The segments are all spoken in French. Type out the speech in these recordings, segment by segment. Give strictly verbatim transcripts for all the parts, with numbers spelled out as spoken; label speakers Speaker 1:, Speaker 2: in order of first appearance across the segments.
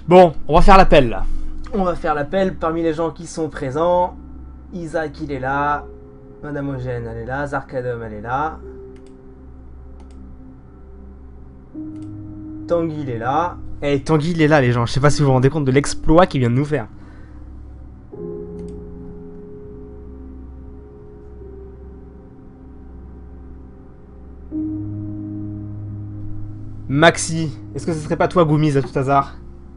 Speaker 1: Bon, on va faire l'appel là. On va faire l'appel parmi les gens qui sont présents. Isaac il est là. Madame Eugène elle est là. Zarkadom elle est là. Tanguy il est là. Eh hey, Tanguy il est là les gens. Je sais pas si vous vous rendez compte de l'exploit qu'il vient de nous faire. Maxi, est-ce que ce serait pas toi Goumise à tout hasard?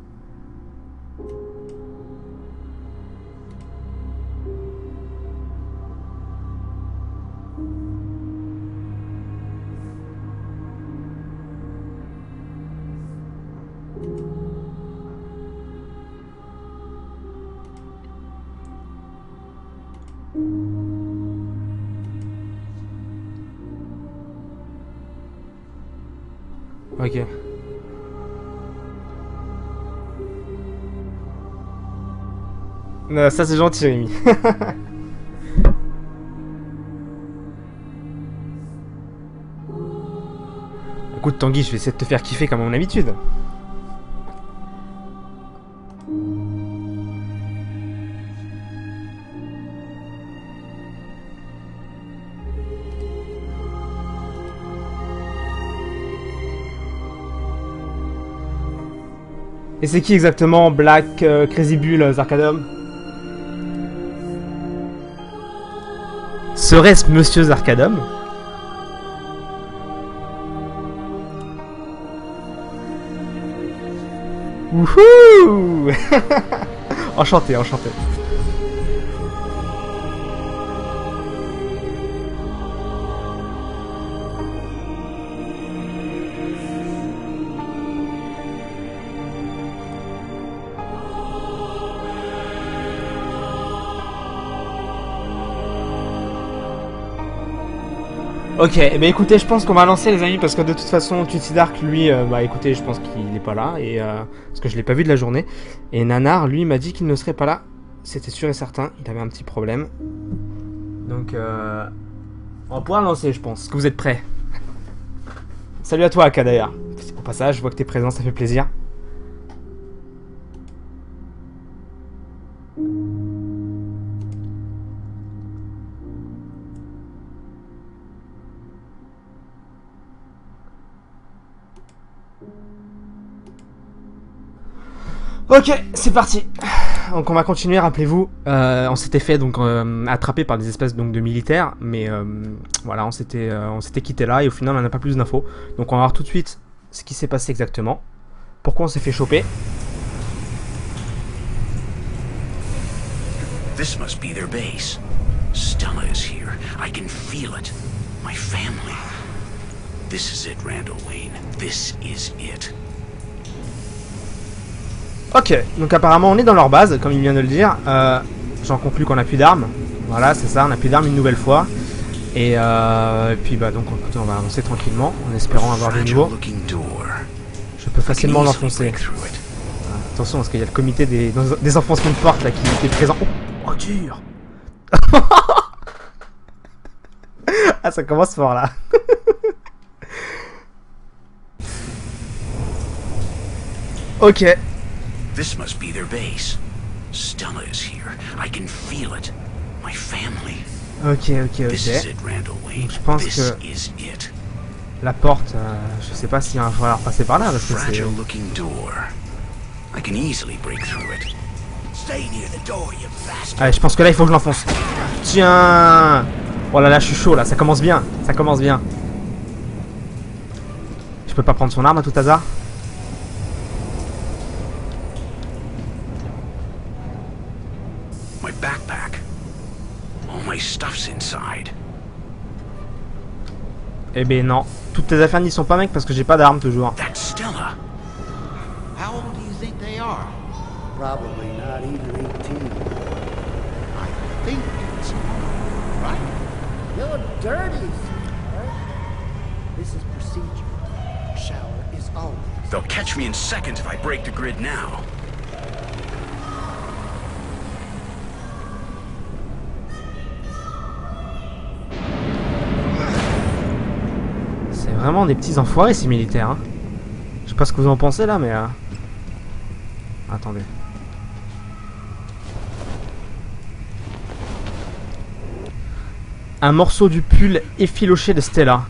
Speaker 1: Ok. Non, ça c'est gentil Rémi. Écoute Tanguy, je vais essayer de te faire kiffer comme à mon habitude. Et c'est qui exactement Black euh, Crazy Bull Zarkadom? Serait-ce Monsieur Zarkadom? Wouhou. Enchanté, enchanté. Ok, eh ben écoutez, je pense qu'on va lancer les amis parce que de toute façon, Tutsi Dark, lui, euh, bah écoutez, je pense qu'il n'est pas là et euh, parce que je l'ai pas vu de la journée. Et Nanar, lui, m'a dit qu'il ne serait pas là. C'était sûr et certain, il avait un petit problème. Donc, euh, on va pouvoir lancer, je pense. Est-ce que vous êtes prêts? Salut à toi, Aka d'ailleurs. Au passage, je vois que t'es présent, ça fait plaisir. Ok, c'est parti. Donc on va continuer, rappelez-vous, euh, on s'était fait donc euh, attraper par des espèces donc de militaires, mais euh, voilà, on s'était euh, on s'était quitté là et au final on n'a pas plus d'infos. Donc on va voir tout de suite ce qui s'est passé exactement. Pourquoi on s'est fait choper.
Speaker 2: This must be their base. Stella is here. I can feel it. My family. This is it, Randall Wayne. This is it.
Speaker 1: Ok, donc apparemment on est dans leur base, comme il vient de le dire. Euh, J'en conclus qu'on n'a plus d'armes. Voilà, c'est ça, on n'a plus d'armes une nouvelle fois. Et, euh, et puis bah donc écoutez, on va avancer tranquillement, en espérant avoir des nouveaux. Je peux facilement l'enfoncer. Ah, attention, parce qu'il y a le comité des, des enfoncements de porte là qui est présent. Oh, oh dur. Ah, ça commence fort là. Ok.
Speaker 2: This must be their base. Stella is here. I can feel it. My family.
Speaker 1: Ok, ok,
Speaker 2: This is
Speaker 1: ok.
Speaker 2: it, Randall Wayne.
Speaker 1: Donc, je pense
Speaker 2: This
Speaker 1: que
Speaker 2: is it.
Speaker 1: la porte, euh, je sais pas s'il va falloir passer par là parce que c'est.
Speaker 2: Fragile looking door. I can easily break through it. Stay near the door, you bastard.
Speaker 1: Allez, je pense que là il faut que je l'enfonce. Tiens. Oh là là, je suis chaud là, ça commence bien. Ça commence bien. Je peux pas prendre son arme à tout hasard?
Speaker 2: My backpack. All my stuff's inside.
Speaker 1: Eh ben non. Toutes tes affaires n'y sont pas, mec, parce que j'ai pas d'arme toujours.
Speaker 2: That's Stella.
Speaker 3: How old do you think they are? Probably not even eighteen. I think it's right. You're dirty, sweetheart. This is procedure. Shower is always.
Speaker 2: They'll catch me in seconds if I break the grid now.
Speaker 1: C'est vraiment des petits enfoirés ces militaires. Hein. Je sais pas ce que vous en pensez là, mais... Euh... Attendez. Un morceau du pull effiloché de Stella.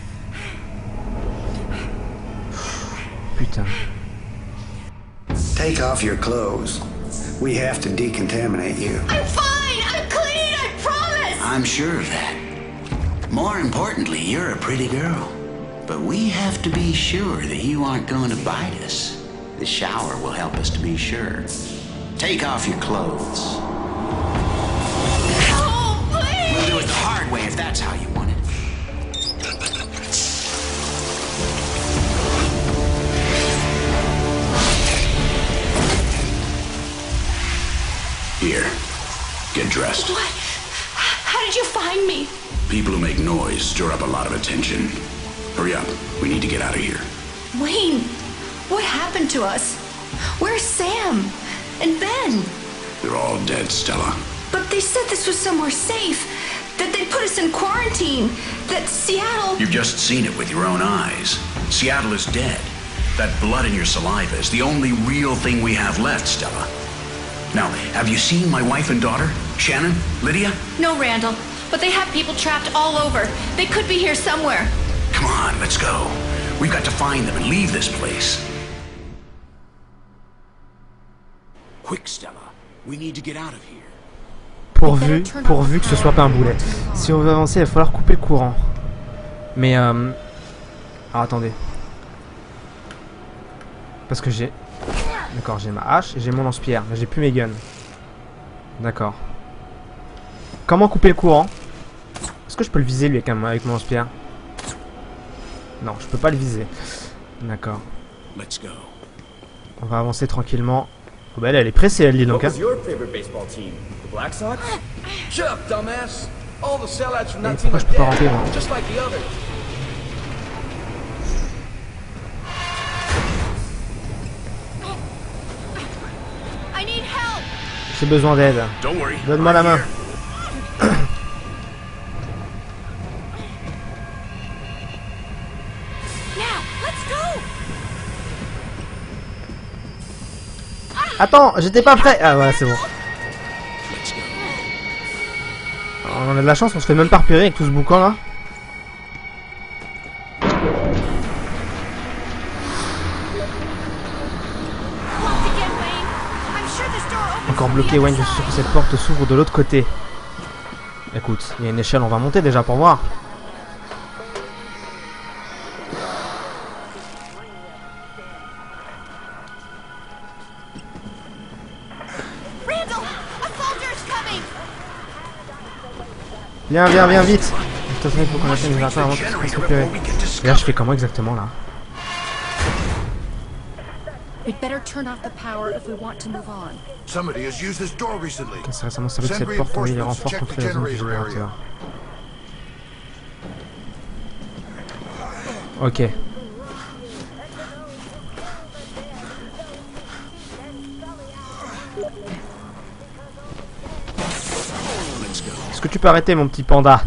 Speaker 1: Putain.
Speaker 3: Take off your clothes. We have to decontaminate you.
Speaker 4: I'm fine! I'm clean! I promise!
Speaker 2: I'm sure of that. More importantly, you're a pretty girl. But we have to be sure that you aren't going to bite us. The shower will help us to be sure. Take off your clothes.
Speaker 4: Oh, please!
Speaker 2: We'll do it the hard way if that's how you want it. Here, get dressed.
Speaker 4: What? How did you find me?
Speaker 2: People who make noise stir up a lot of attention. Hurry up, we need to get out of here.
Speaker 4: Wayne, what happened to us? Where's Sam? And Ben?
Speaker 2: They're all dead, Stella.
Speaker 4: But they said this was somewhere safe. That they'd put us in quarantine. That Seattle...
Speaker 2: You've just seen it with your own eyes. Seattle is dead. That blood in your saliva is the only real thing we have left, Stella. Now, have you seen my wife and daughter? Shannon? Lydia?
Speaker 4: No, Randall. But they have people trapped all over. They could be here somewhere.
Speaker 2: Come on, let's go. We've got to find them and leave this place. Quick, Stella. We need to get out of here.
Speaker 1: Pourvu, pourvu que ce soit pas un boulet. Si on veut avancer, il va falloir couper le courant. Mais euh... alors attendez. Parce que j'ai... D'accord, j'ai ma hache et j'ai mon lance-pierre. Mais j'ai plus mes guns. D'accord. Comment couper le courant? Est-ce que je peux le viser lui avec, un, avec mon lance-pierre? Non, je peux pas le viser. D'accord. On va avancer tranquillement. Oh bah elle, elle est pressée, elle dit donc. Hein. Et pourquoi je peux pas rentrer moi? J'ai besoin d'aide. Donne-moi la main. Attends, j'étais pas prêt. Ah voilà, c'est bon. On a de la chance, on se fait même pas repérer avec tout ce boucan là. Encore bloqué, Wayne, je suis sûr que cette porte s'ouvre de l'autre côté. Écoute, il y a une échelle, on va monter déjà pour voir. Viens, viens, viens, vite. De toute façon, il faut qu'on atteigne les générateurs avant qu'ils se fassent repérer. Et là, je fais comment exactement, là? C'est récemment servi que cette porte envoie les renforts contre les zones du générateur. Ok. Est-ce que tu peux arrêter mon petit panda?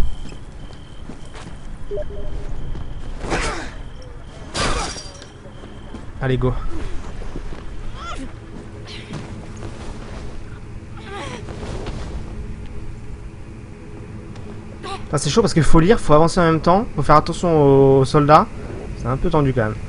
Speaker 1: Allez, go. C'est chaud parce qu'il faut lire, faut avancer en même temps, faut faire attention aux soldats. C'est un peu tendu quand même.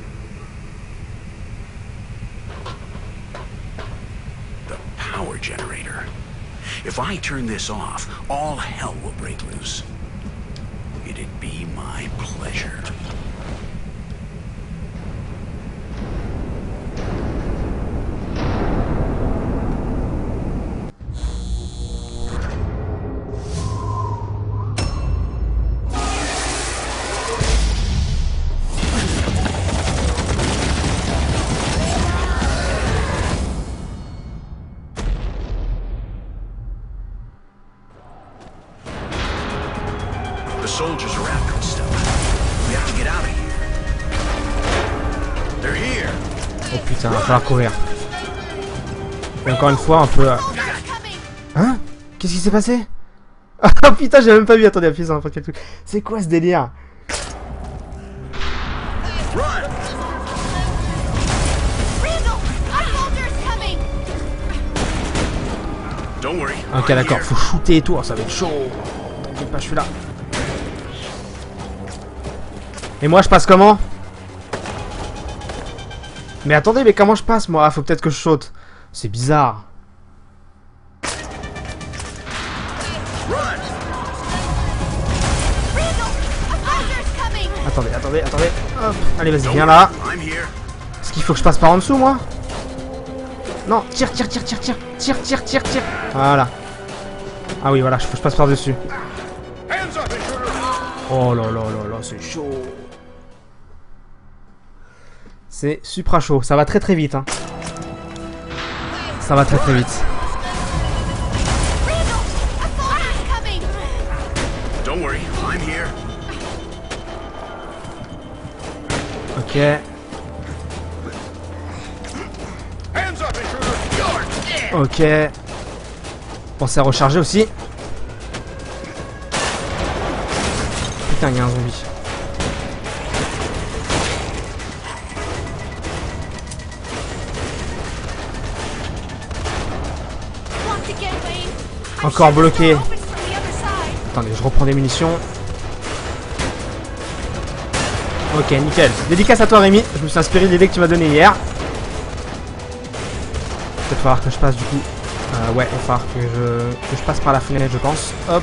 Speaker 2: The power generator. If I turn this off, all hell will break loose. It'd be my pleasure. Soldiers are after us, Stella. We have to get out of here. They're here.
Speaker 1: Oh putain, va falloir courir. Et encore une fois, un peu. Hein? Qu'est-ce qui s'est passé? Ah putain, j'ai même pas vu. Attendez, appuyer sur n'importe quel truc. C'est quoi ce délire? Ok, d'accord, faut shooter et tout, oh, ça va être chaud. T'inquiète pas, je suis là. Et moi, je passe comment? Mais attendez, mais comment je passe, moi? Faut peut-être que je saute. C'est bizarre. Attendez, attendez, attendez. Hop. Allez, vas-y, viens là. Est-ce qu'il faut que je passe par en dessous, moi? Non, tire, tire, tire, tire, tire. Tire, tire, tire, tire. Voilà. Ah oui, voilà, faut que je passe par-dessus. Oh là là là là, c'est chaud. C'est supra chaud. Ça va très très vite, hein. Ça va très très vite. Ok. Ok. Pensez à recharger aussi. Putain, il y a un zombie. Encore bloqué. Attendez, je reprends des munitions. Ok, nickel. Dédicace à toi, Rémi. Je me suis inspiré de l'idée que tu m'as donnée hier. Peut-être falloir que je passe du coup. Euh, ouais, il va falloir que je, que je passe par la fenêtre, je pense. Hop.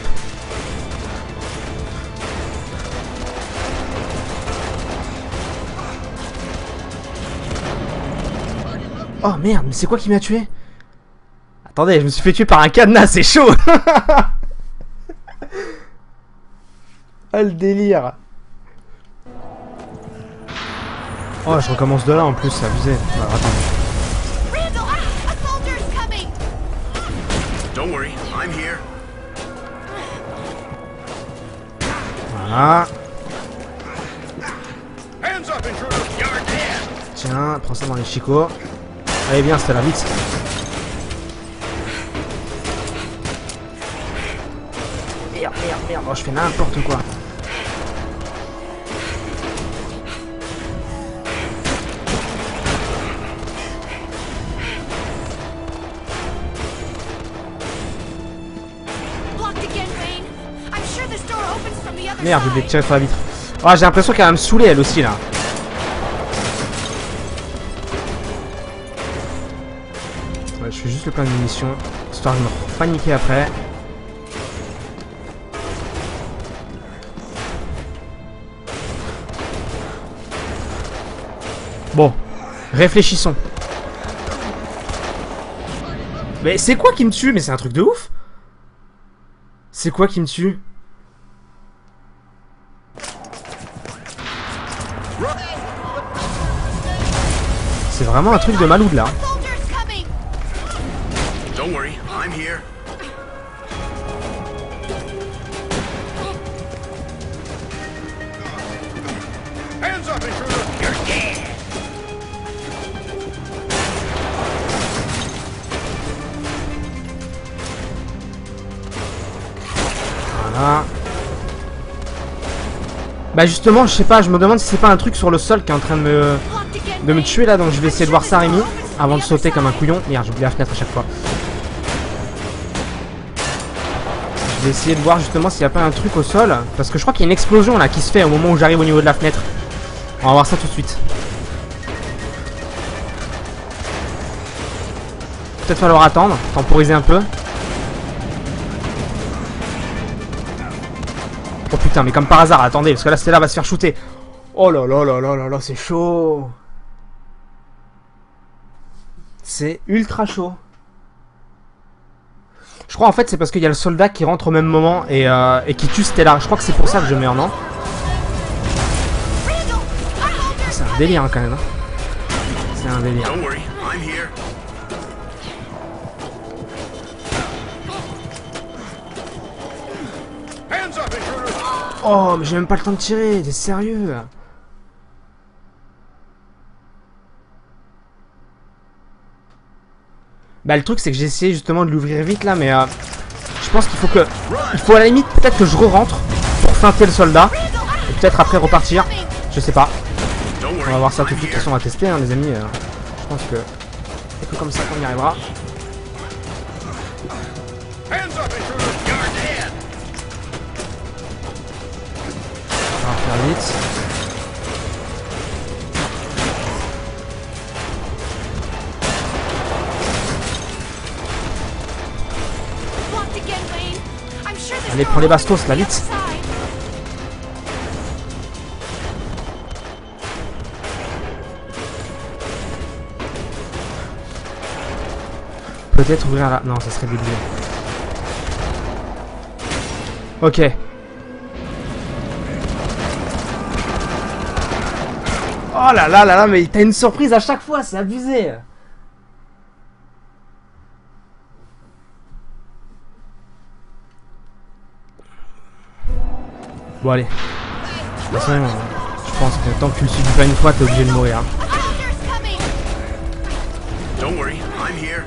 Speaker 1: Oh merde, mais c'est quoi qui m'a tué? Attendez, je me suis fait tuer par un cadenas, c'est chaud. Ah, le délire. Oh, je recommence de là en plus, c'est abusé. Alors, attendez. Voilà. Tiens, prends ça dans les chicots. Allez, bien, c'était là, vite. Merde, merde, merde. Oh, je fais n'importe quoi. Merde, j'ai oublié de tirer sur la vitre. Oh, j'ai l'impression qu'elle va me saouler elle aussi là. Ouais, je fais juste le plein de munitions, histoire de me paniquer après. Bon, réfléchissons. Mais c'est quoi qui me tue? Mais c'est un truc de ouf. C'est quoi qui me tue? C'est vraiment un truc de malou de là. Voilà. Bah justement, je sais pas, je me demande si c'est pas un truc sur le sol qui est en train de me, de me tuer là, donc je vais essayer de voir ça, Rémi, avant de sauter comme un couillon. Merde, j'oublie la fenêtre à chaque fois. Je vais essayer de voir justement s'il n'y a pas un truc au sol, parce que je crois qu'il y a une explosion là qui se fait au moment où j'arrive au niveau de la fenêtre. On va voir ça tout de suite. Peut-être falloir attendre, temporiser un peu. Oh putain, mais comme par hasard, attendez, parce que là, Stella va se faire shooter. Oh là là là là là là, c'est chaud. C'est ultra chaud. Je crois en fait c'est parce qu'il y a le soldat qui rentre au même moment et, euh, et qui tue Stella. Je crois que c'est pour ça que je meurs, non? C'est un délire hein, quand même. Hein. C'est un délire. Oh, mais j'ai même pas le temps de tirer, t'es sérieux? Bah le truc c'est que j'ai essayé justement de l'ouvrir vite là, mais euh, je pense qu'il faut que... Il faut à la limite peut-être que je re-rentre pour feinter le soldat. Et peut-être après repartir, je sais pas. On va voir ça tout de suite, de toute façon on va tester hein, les amis. Euh, je pense que c'est que comme ça qu'on y arrivera. va vite. Allez, prends les bastos là, vite. Peut-être ouvrir là. Non, ça serait débile. Ok. Oh là là là là, mais t'as une surprise à chaque fois, c'est abusé. Bon allez. De toute façon, euh, je pense que tant que tu le subis pas une fois, t'es obligé de mourir.
Speaker 2: Don't worry, I'm here.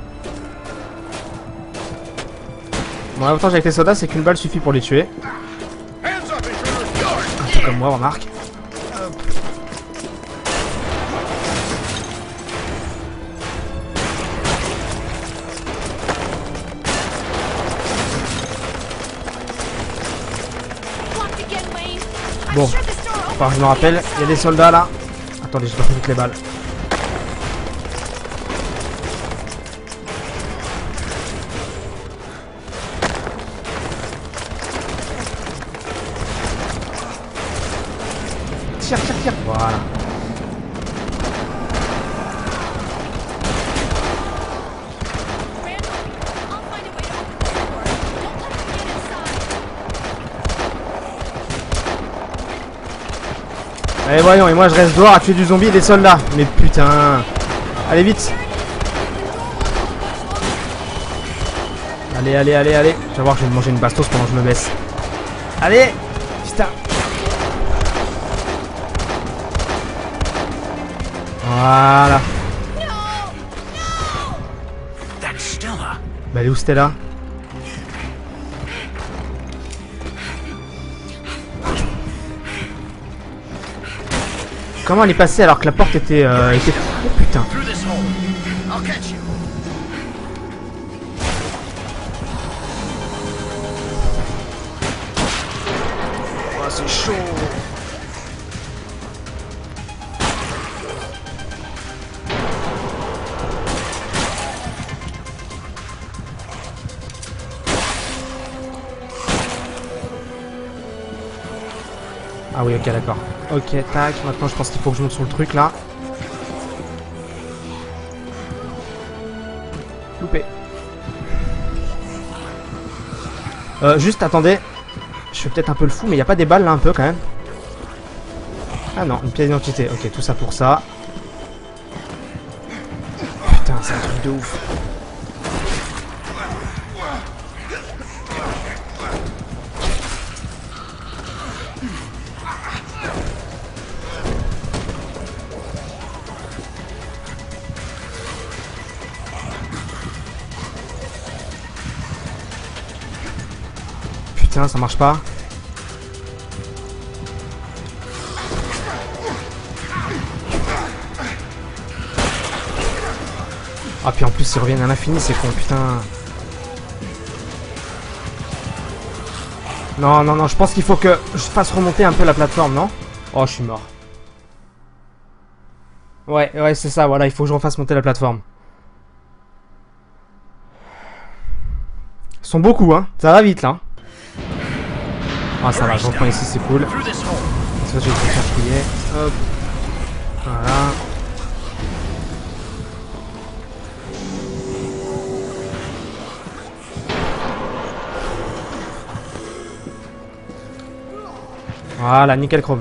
Speaker 1: Bon, l'avantage avec les soldats, c'est qu'une balle suffit pour les tuer. Un peu comme moi, remarque. Hop. Bon, enfin, je me rappelle, il y a des soldats là. Attendez, j'ai pas fait toutes les balles. Tire, tire, tire. Voilà. Allez, voyons, et moi je reste dehors à tuer du zombie et des soldats. Mais putain. Allez, vite. Allez, allez, allez, allez. Tu vas voir, je vais me manger une bastos pendant que je me baisse. Allez. Putain. Voilà. Bah, elle est où Stella? Comment elle est passée alors que la porte était... Euh, était... Oh putain. Oh, c'est chaud. Ah oui, ok, d'accord. Ok, tac. Maintenant, je pense qu'il faut que je monte sur le truc, là. Loupé. Euh, juste, attendez. Je fais peut-être un peu le fou, mais il n'y a pas des balles, là, un peu, quand même. Ah non, une pièce d'identité. Ok, tout ça pour ça. Putain, c'est un truc de ouf. Putain, ça marche pas. Ah, puis en plus, ils reviennent à l'infini, c'est con, putain. Non, non, non, je pense qu'il faut que je fasse remonter un peu la plateforme, non? Oh, je suis mort. Ouais, ouais, c'est ça, voilà, il faut que je refasse monter la plateforme. Ils sont beaucoup, hein. Ça va vite, là. Ah, ça va, je reprends ici, c'est cool. Ça, je vais te faire plier. Hop. Voilà. Voilà, nickel chrome.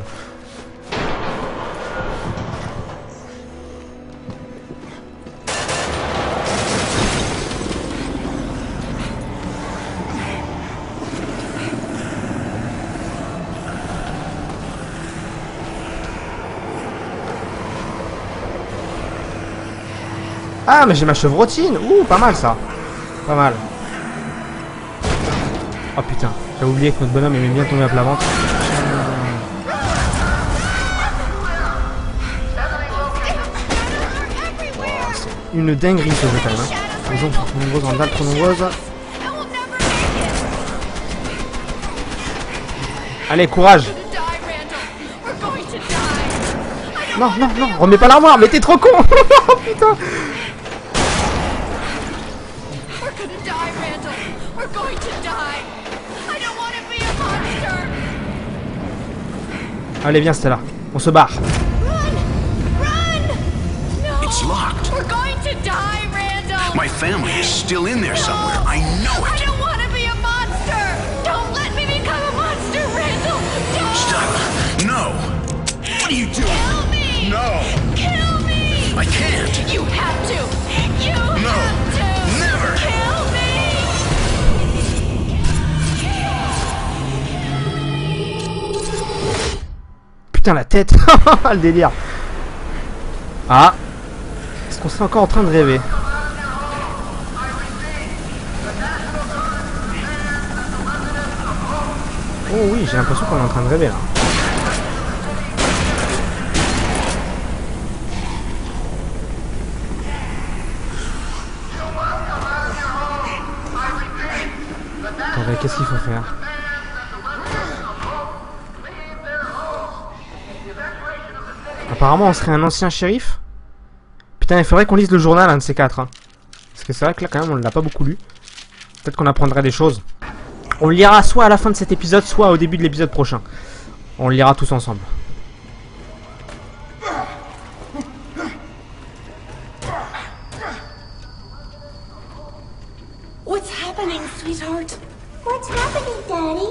Speaker 1: Ah, mais j'ai ma chevrotine. Ouh, pas mal ça. Pas mal. Oh putain, j'ai oublié que notre bonhomme aimait bien tomber à plat ventre. Oh, c'est une dinguerie ce jeu quand même. Hein. Les gens sont trop nombreuses, en dalle trop nombreuses. Allez, courage. Non, non, non, remets pas l'armoire, mais t'es trop con. Oh putain.
Speaker 4: We're gonna die, Randall. We're going to die. I don't want to be a monster.
Speaker 1: Allez, viens, Stella. On se barre.
Speaker 4: Run! Run! No!
Speaker 2: It's locked.
Speaker 4: We're going to die, Randall.
Speaker 2: My family is still in there somewhere. I know
Speaker 4: I
Speaker 2: it.
Speaker 4: don't want to be a monster. Don't let me become a monster, Randall. Don't.
Speaker 2: Stella, no. What are you doing?
Speaker 4: Kill me.
Speaker 2: No.
Speaker 4: Kill me.
Speaker 2: I can't.
Speaker 4: You have to. You
Speaker 2: No.
Speaker 4: have to.
Speaker 2: Never.
Speaker 4: Kill me.
Speaker 1: Putain, la tête. Le délire. Ah. Est-ce qu'on serait encore en train de rêver? Oh oui, j'ai l'impression qu'on est en train de rêver là. Attendez, qu'est-ce qu'il faut faire? Apparemment, on serait un ancien shérif. Putain, il faudrait qu'on lise le journal, un de ces quatre. Hein. Parce que c'est vrai que là, quand même, on l'a pas beaucoup lu. Peut-être qu'on apprendrait des choses. On le lira soit à la fin de cet épisode, soit au début de l'épisode prochain. On le lira tous ensemble.
Speaker 4: What's happening, sweetheart?
Speaker 5: What's happening, Daddy?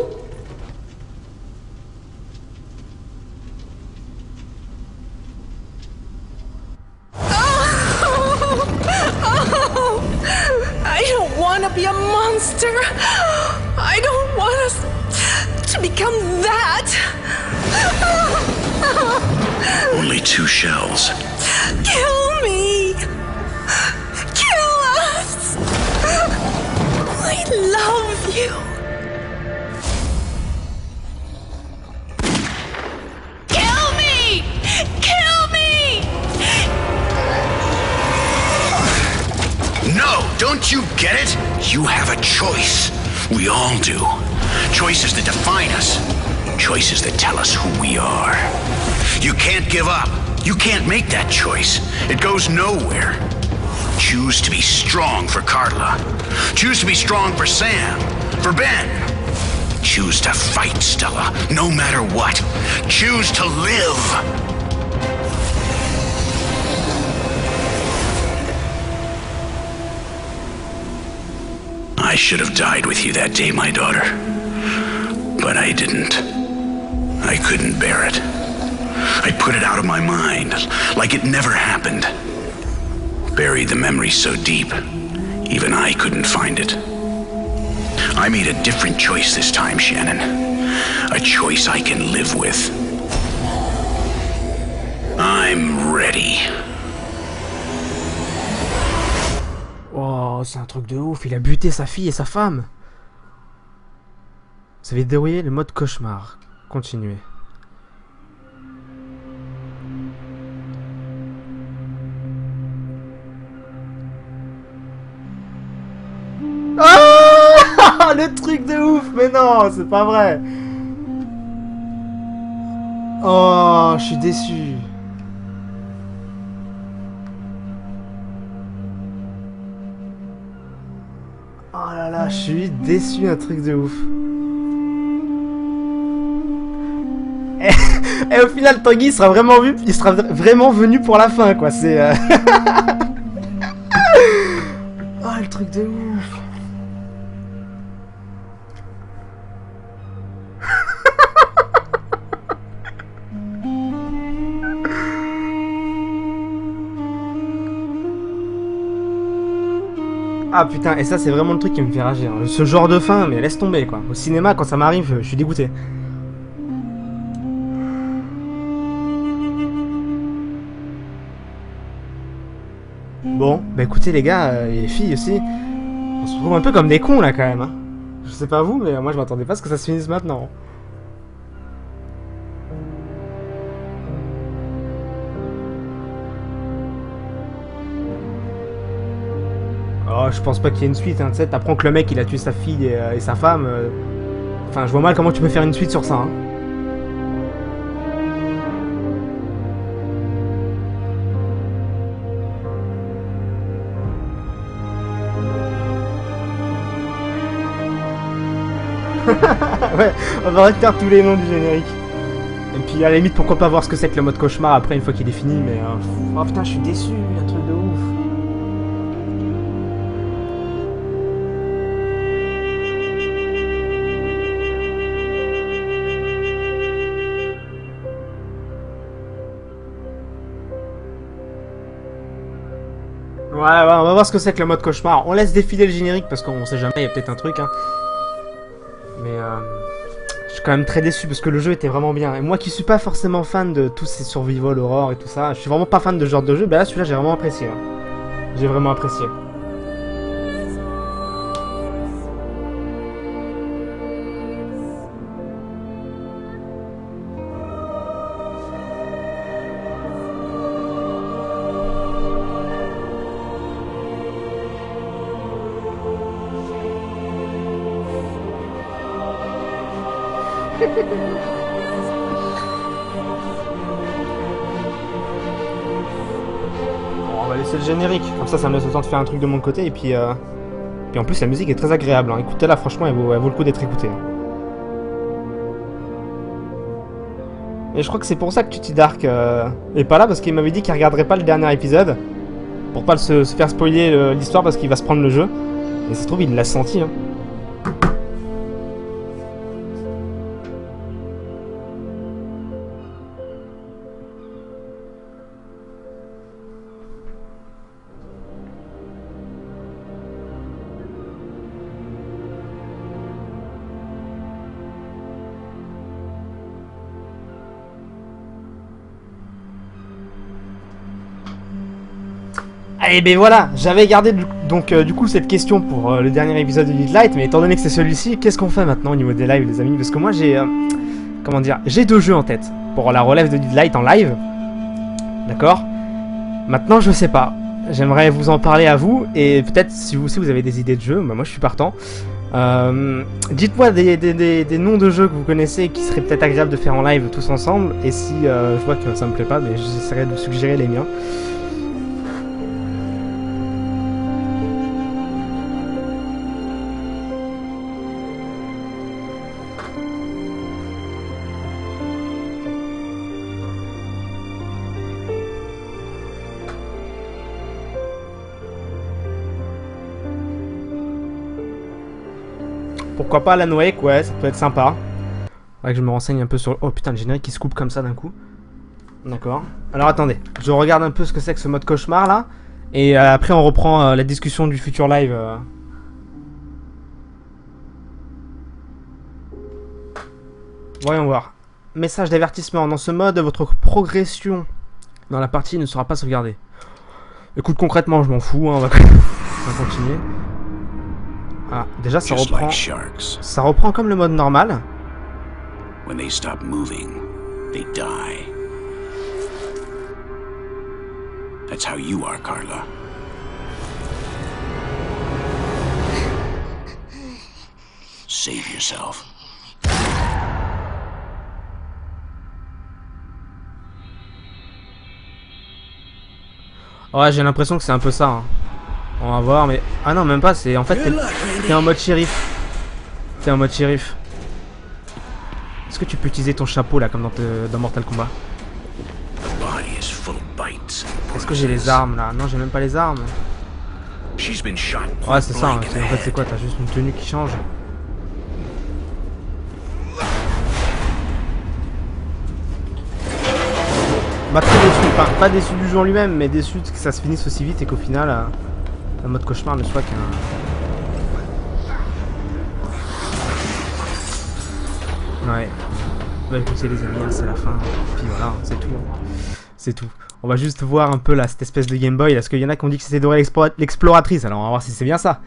Speaker 4: I don't want to be a monster. I don't want us to become that.
Speaker 2: Only two shells.
Speaker 4: Kill me. Kill us. I love you. Kill me. Kill me.
Speaker 2: No, don't you get it? You have a choice. We all do. Choices that define us. Choices that tell us who we are. You can't give up. You can't make that choice. It goes nowhere. Choose to be strong for Carla. Choose to be strong for Sam. For Ben. Choose to fight, Stella, no matter what. Choose to live. I should have died with you that day, my daughter. But I didn't. I couldn't bear it. I put it out of my mind, like it never happened. Buried the memory so deep, even I couldn't find it. I made a different choice this time, Shannon. A choice I can live with. I'm ready.
Speaker 1: Oh, c'est un truc de ouf. Il a buté sa fille et sa femme. Vous avez dérouillé le mode cauchemar. Continuez. Ah, le truc de ouf. Mais non, c'est pas vrai. Oh, je suis déçu. Oh là là, je suis déçu, un truc de ouf. Et, et au final, Tanguy il sera vraiment vu, il sera vraiment venu pour la fin, quoi. C'est. Euh... oh, le truc de ouf. Ah putain, et ça c'est vraiment le truc qui me fait rager. Hein. Ce genre de fin, mais laisse tomber quoi. Au cinéma, quand ça m'arrive, je suis dégoûté. Bon, bah écoutez les gars, euh, et les filles aussi, on se retrouve un peu comme des cons là quand même. Hein. Je sais pas vous, mais moi je m'attendais pas à ce que ça se finisse maintenant. Oh, je pense pas qu'il y ait une suite, hein. Tu sais, t'apprends que le mec il a tué sa fille et, euh, et sa femme. Euh... Enfin, je vois mal comment tu peux faire une suite sur ça. Hein. Ouais, on va retenir tous les noms du générique. Et puis à la limite, pourquoi pas voir ce que c'est que le mode cauchemar après une fois qu'il est fini, mais... Euh... Oh putain, je suis déçu, un truc de ouf. Ouais, ouais, on va voir ce que c'est que le mode cauchemar. On laisse défiler le générique parce qu'on sait jamais, il y a peut-être un truc, hein. Mais euh, je suis quand même très déçu parce que le jeu était vraiment bien. Et moi qui suis pas forcément fan de tous ces survival horror et tout ça, je suis vraiment pas fan de ce genre de jeu, bah là celui-là j'ai vraiment apprécié. Hein. J'ai vraiment apprécié. Bon, on va laisser le générique, comme ça ça me laisse le temps de faire un truc de mon côté et puis euh... puis en plus la musique est très agréable, hein. Écoutez-la, franchement elle vaut, elle vaut le coup d'être écoutée. Et je crois que c'est pour ça que Tutti Dark euh, est pas là, parce qu'il m'avait dit qu'il regarderait pas le dernier épisode pour pas se, se faire spoiler l'histoire parce qu'il va se prendre le jeu. Et ça se trouve il l'a senti, hein. Et ben voilà, j'avais gardé du, donc euh, du coup cette question pour euh, le dernier épisode de Deadlight, mais étant donné que c'est celui-ci, qu'est-ce qu'on fait maintenant au niveau des lives, les amis? Parce que moi j'ai, euh, comment dire, j'ai deux jeux en tête pour la relève de Deadlight en live, d'accord? Maintenant je sais pas, j'aimerais vous en parler à vous, et peut-être si vous aussi vous avez des idées de jeux, bah, moi je suis partant. Euh, Dites-moi des, des, des, des noms de jeux que vous connaissez et qui seraient peut-être agréables de faire en live tous ensemble, et si euh, je vois que ça me plaît pas, mais j'essaierai de vous suggérer les miens. Pourquoi pas Alan Wake, ouais, ça peut être sympa. Faudrait que je me renseigne un peu sur... Oh putain, le générique qui se coupe comme ça d'un coup. D'accord. Alors attendez, je regarde un peu ce que c'est que ce mode cauchemar là. Et euh, après on reprend euh, la discussion du futur live. Euh... Voyons voir. Message d'avertissement. Dans ce mode, votre progression dans la partie ne sera pas sauvegardée. Écoute, concrètement, je m'en fous, hein, on, va... on va continuer. Ah, déjà ça reprend, ça reprend comme le mode normal.
Speaker 2: When they stop moving, they die. That's how you are, Carla. Save yourself.
Speaker 1: Ouais, j'ai l'impression que c'est un peu ça. Hein. On va voir, mais... Ah non, même pas, c'est... En fait, t'es en mode shérif. T'es en mode shérif. Est-ce que tu peux utiliser ton chapeau, là, comme dans, te... dans Mortal Kombat? Est-ce que j'ai les armes, là? Non, j'ai même pas les armes. Ouais, c'est ça, hein. En fait, c'est quoi? T'as juste une tenue qui change. Bah, très déçu. Enfin, pas déçu du jeu en lui-même, mais déçu que ça se finisse aussi vite et qu'au final... Euh... Le mode cauchemar ne soit qu'un... Ouais. Bah écoutez les amis, c'est la fin. Puis voilà, c'est tout. C'est tout. On va juste voir un peu là, cette espèce de Game Boy. Parce qu'il y en a qui ont dit que c'était Dora l'exploratrice. Alors on va voir si c'est bien ça.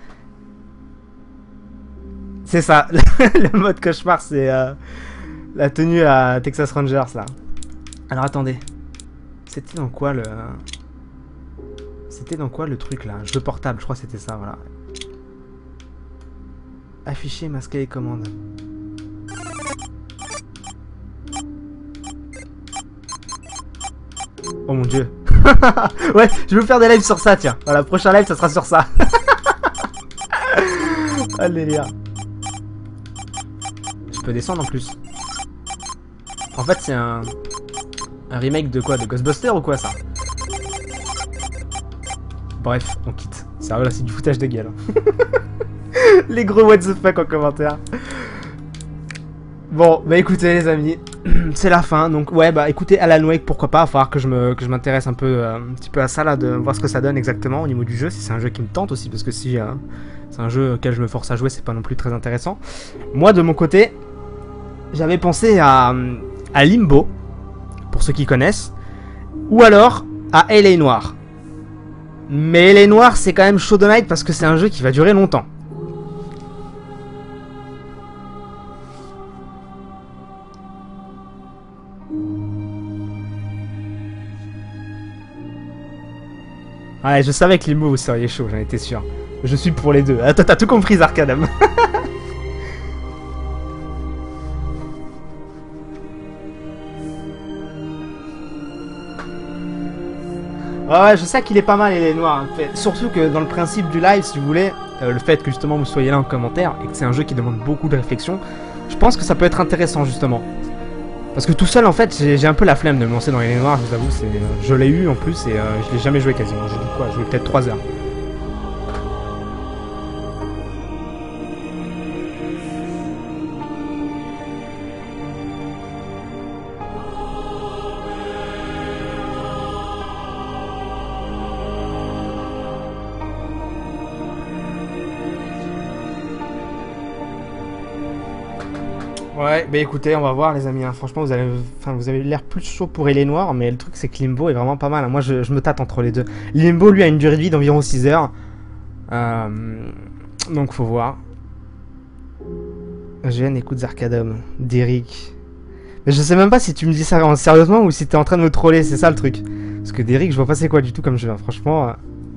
Speaker 1: C'est ça. Le mode cauchemar, c'est euh, la tenue à Texas Rangers là. Alors attendez. C'était dans quoi le... C'était dans quoi le truc là? Jeu portable, je crois que c'était ça, voilà. Afficher, masquer les commandes. Oh mon dieu. Ouais, je vais vous faire des lives sur ça, tiens. Voilà, prochain live, ça sera sur ça. Allez, les gars. peut descendre en plus. En fait, c'est un... Un remake de quoi? De Ghostbusters ou quoi, ça? Bref, on quitte. Sérieux, là, c'est du foutage de gueule. Les gros what the fuck en commentaire. Bon, bah écoutez les amis, c'est la fin, donc ouais, bah écoutez, Alan Wake, pourquoi pas, il va falloir que je me, que je m'intéresse un peu, euh, un petit peu à ça là, de voir ce que ça donne exactement au niveau du jeu, si c'est un jeu qui me tente aussi, parce que si euh, c'est un jeu auquel je me force à jouer, c'est pas non plus très intéressant. Moi, de mon côté, j'avais pensé à, à Limbo, pour ceux qui connaissent, ou alors à L A Noire. Mais L A Noire, c'est quand même chaud de night parce que c'est un jeu qui va durer longtemps. Ouais, je savais que Limbo vous seriez chaud, j'en étais sûr. Je suis pour les deux. Attends, t'as tout compris, Zarkadam. Ouais, je sais qu'il est pas mal, il est noir. En fait. Surtout que dans le principe du live, si vous voulez, euh, le fait que justement vous soyez là en commentaire et que c'est un jeu qui demande beaucoup de réflexion, je pense que ça peut être intéressant justement. Parce que tout seul, en fait, j'ai un peu la flemme de me lancer dans les noirs, je vous avoue. Je l'ai eu en plus et euh, je l'ai jamais joué quasiment. J'ai dit quoi? J'ai joué peut-être trois heures. Ouais, bah écoutez, on va voir les amis, hein. Franchement vous avez, enfin, vous avez l'air plus chaud pour L A Noire, mais le truc c'est que Limbo est vraiment pas mal, hein. Moi je, je me tâte entre les deux. Limbo lui a une durée de vie d'environ six heures, euh, donc faut voir. Jeanne écoute Zarkadam, Derrick. Mais je sais même pas si tu me dis ça sérieusement ou si t'es en train de me troller, c'est ça le truc. Parce que Derrick je vois pas c'est quoi du tout comme jeu, hein. Franchement... Euh...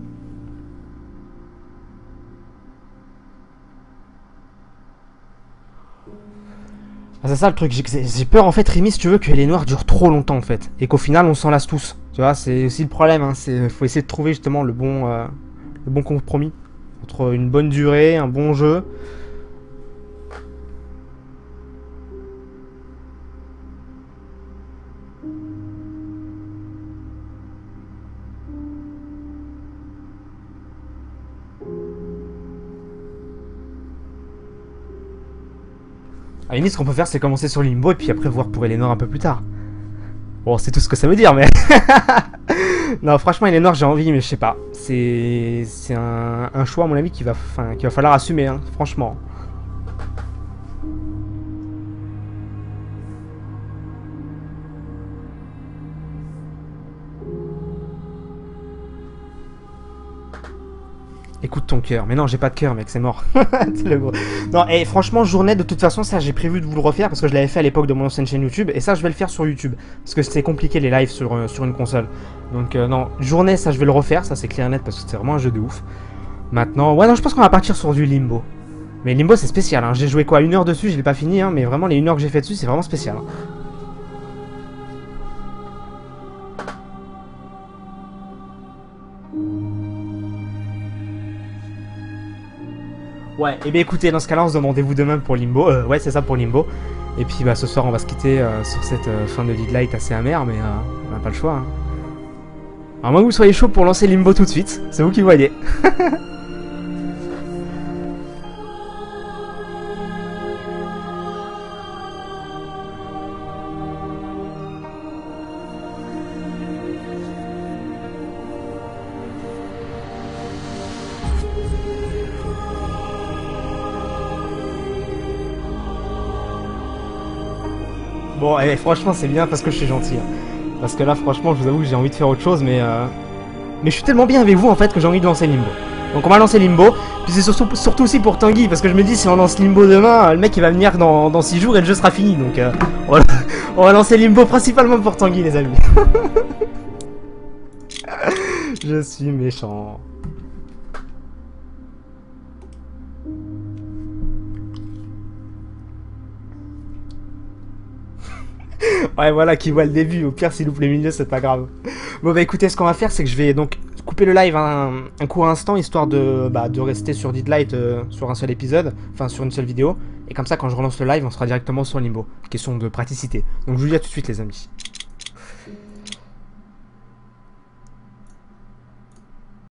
Speaker 1: Ah, c'est ça le truc, j'ai peur en fait Rémi si tu veux que les noirs durent trop longtemps en fait. Et qu'au final on s'en lasse tous. Tu vois, c'est aussi le problème, hein. Il faut essayer de trouver justement le bon, euh, le bon compromis. Entre une bonne durée, un bon jeu. À la limite, ce qu'on peut faire, c'est commencer sur Limbo et puis après voir pour Eleanor un peu plus tard. Bon, c'est tout ce que ça veut dire, mais... Non, franchement, Eleanor, j'ai envie, mais je sais pas. C'est c'est un, un choix, à mon avis, qu'il va, enfin, qu'il va falloir assumer, hein, franchement. Écoute ton cœur. Mais non, j'ai pas de cœur, mec, c'est mort. Le gros. Non, et franchement, journée, de toute façon, ça, j'ai prévu de vous le refaire parce que je l'avais fait à l'époque de mon ancienne chaîne YouTube. Et ça, je vais le faire sur YouTube. Parce que c'est compliqué les lives sur, euh, sur une console. Donc, euh, non, journée, ça, je vais le refaire. Ça, c'est clair et net parce que c'est vraiment un jeu de ouf. Maintenant, ouais, non, je pense qu'on va partir sur du Limbo. Mais Limbo, c'est spécial. Hein. J'ai joué quoi, une heure dessus, je l'ai pas fini. Hein, mais vraiment, les une heure que j'ai fait dessus, c'est vraiment spécial. Hein. Ouais, et bien écoutez, dans ce cas-là, on se donne rendez-vous demain pour Limbo. Euh, ouais, c'est ça pour Limbo. Et puis bah, ce soir, on va se quitter euh, sur cette euh, fin de Deadlight assez amère, mais euh, on n'a pas le choix. Hein. Alors, moi, que vous soyez chaud pour lancer Limbo tout de suite, c'est vous qui voyez. Bon, et franchement, c'est bien parce que je suis gentil. Hein. Parce que là, franchement, je vous avoue que j'ai envie de faire autre chose, mais... Euh... Mais je suis tellement bien avec vous, en fait, que j'ai envie de lancer Limbo. Donc on va lancer Limbo. Puis c'est surtout, surtout aussi pour Tanguy, parce que je me dis, si on lance Limbo demain, le mec, il va venir dans, dans six jours et le jeu sera fini. Donc euh, on, va, on va lancer Limbo principalement pour Tanguy, les amis. Je suis méchant. Ouais, voilà, qui voit le début. Au pire, s'il loupe les milieux, c'est pas grave. Bon, bah écoutez, ce qu'on va faire, c'est que je vais donc couper le live un, un court instant, histoire de, bah, de rester sur Deadlight euh, sur un seul épisode, enfin sur une seule vidéo. Et comme ça, quand je relance le live, on sera directement sur Limbo. Question de praticité. Donc je vous dis à tout de suite les amis.